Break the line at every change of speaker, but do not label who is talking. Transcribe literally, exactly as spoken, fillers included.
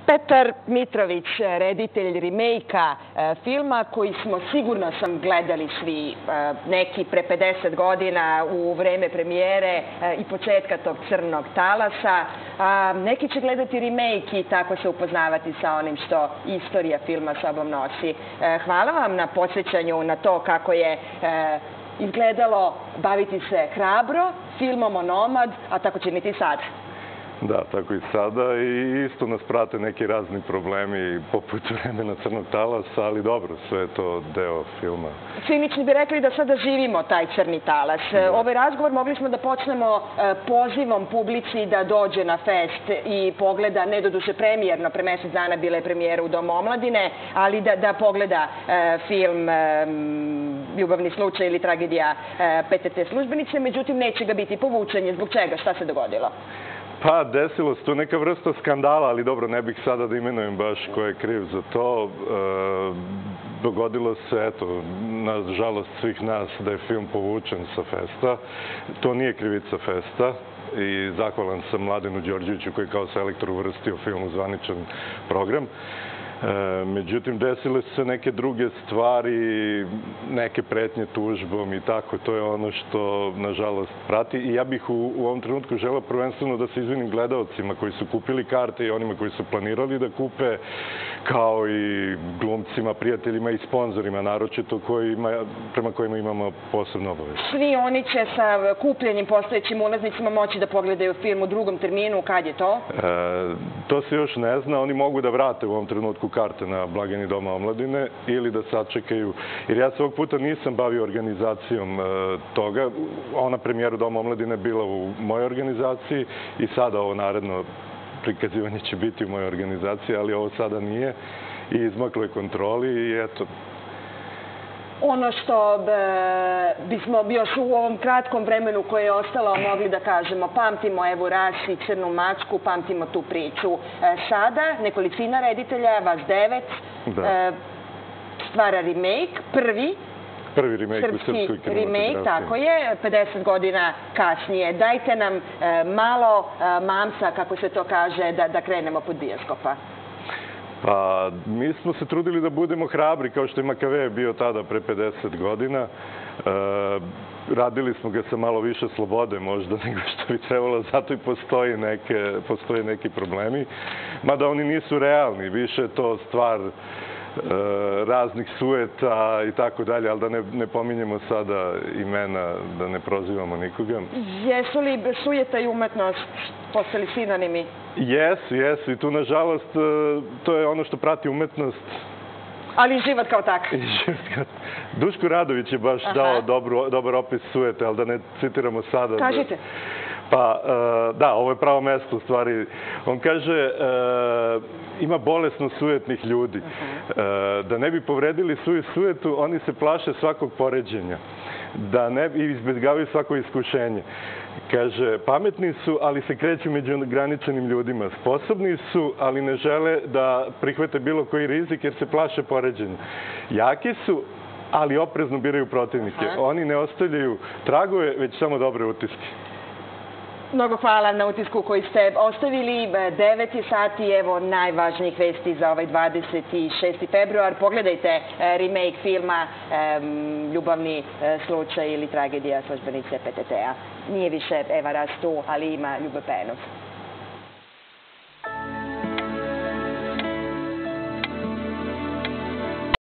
Petar Mitrović, reditelj remejka filma koji smo, sigurno sam, gledali svi, neki pre pedeset godina u vreme premijere i početka tog Crnog talasa. Neki će gledati remejk i tako se upoznavati sa onim što istorija filma sobom nosi. Hvala vam na podsjećanju na to kako je izgledalo baviti se hrabro filmom Onomad, a tako će niti sada.
Da, tako i sada, i isto nas prate neki razni problemi poput vremena Crnog talasa, ali dobro, sve je to deo filma.
Cinični bi rekli da sada živimo taj Crni talas. Ovaj razgovor mogli smo da počnemo pozivom publici da dođe na fest i pogleda, ne doduše premijerno, pre mesec dana bila je premijera u Domu omladine, ali da pogleda film Ljubavni slučaj ili tragedija P T T službenice, međutim neće ga biti povučen. Zbog čega? Šta se dogodilo?
Pa, desilo se to neka vrsta skandala, ali dobro, ne bih sada da imenujem baš ko je kriv za to. Dogodilo se, eto, na žalost svih nas, da je film povučen sa festa. To nije krivica festa i zahvalan sam Mladenu Đorđeviću koji je kao selektor uvrstio film u zvaničan program. Međutim, desile su se neke druge stvari, neke pretnje tužbom i tako. To je ono što, nažalost, prati. I ja bih u ovom trenutku želeo prvenstveno da se izvinim gledaocima koji su kupili karte i onima koji su planirali da kupe, kao i glumcima, prijateljima i sponzorima, naročito prema kojima imamo posebno obaveze.
Svi oni će sa kupljenim postojećim ulaznicima moći da pogledaju film u drugom terminu. Kad je to?
To se još ne zna. Oni mogu da vrate u ovom trenutku karte na blagajni Doma omladine ili da sačekaju. Jer ja se ovog puta nisam bavio organizacijom toga. Ona premijera Doma omladine bila u mojoj organizaciji i sada ovo naredno prikazivanje će biti u mojoj organizaciji, ali ovo sada nije i izmaklo je kontroli i eto.
Ono što bismo još u ovom kratkom vremenu koje je ostalo mogli da kažemo, pamtimo Evu Ras i Crnu mačku, pamtimo tu priču. Sada nekolicina reditelja, vas devet, stvara remejk, prvi,
Prvi remejk u srpskoj kinematografiji.
Remejk, tako je, pedeset godina kasnije. Dajte nam malo mamsa, kako se to kaže, da krenemo pod bioskopa.
Pa, mi smo se trudili da budemo hrabri, kao što je Makave bio tada pre pedeset godina. Radili smo ga sa malo više slobode možda nego što bi trebalo, zato i postoje neki problemi. Mada oni nisu realni, više je to stvar raznih sujeta i tako dalje, ali da ne pominjemo sada imena, da ne prozivamo nikoga.
Jesu li sujeta i umetnost postali sinonimi?
Jesu, jesu. I tu, nažalost, to je ono što prati umetnost.
Ali i život kao tak.
Duško Radović je baš dao dobar opis sujete, ali da ne citiramo sada.
Kažite.
Pa, da, ovo je pravo mesto, u stvari. On kaže, ima bolesno sujetnih ljudi. Da ne bi povredili svoju sujetu, oni se plaše svakog poređenja. Da ne bi izbjegavaju svako iskušenje. Kaže, pametni su, ali se kreću među ograničenim ljudima. Sposobni su, ali ne žele da prihvate bilo koji rizik jer se plaše poređenja. Jaki su, ali oprezno biraju protivnike. Oni ne ostavljaju tragove, već samo dobre utiske.
Mnogo hvala na utisku koji ste ostavili. Deveti sati, evo najvažnijih vesti za ovaj dvadeset šesti februar. Pogledajte remake filma Ljubavni slučaj ili tragedija službenice P T T-a. Nije više Eva Ras tu, ali ima Ljube Penov.